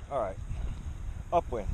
All right. Upwind.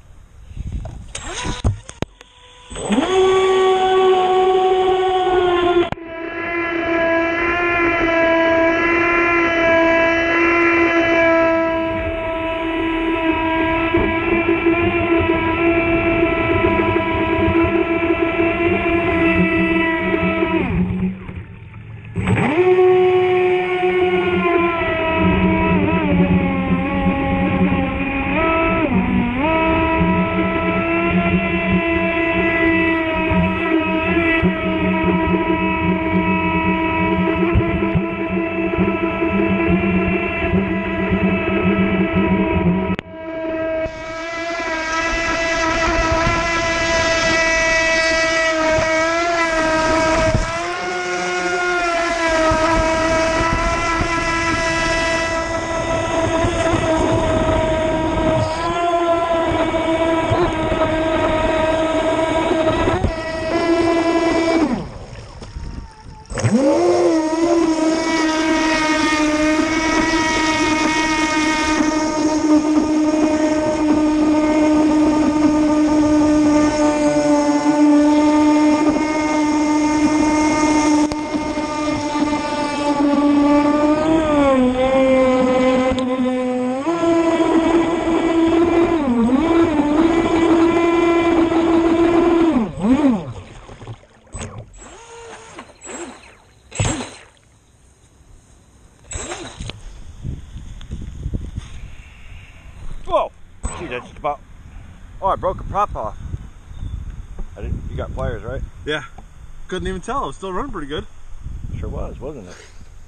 Whoa! Gee, that's just about... Oh, I broke a prop off. You got pliers, right? Yeah. Couldn't even tell. It was still running pretty good. Sure was, wasn't it?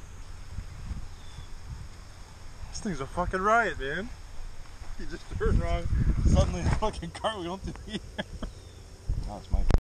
This thing's a fucking riot, man. You just turned wrong. Suddenly the fucking cartwheel into the air. Oh, it's my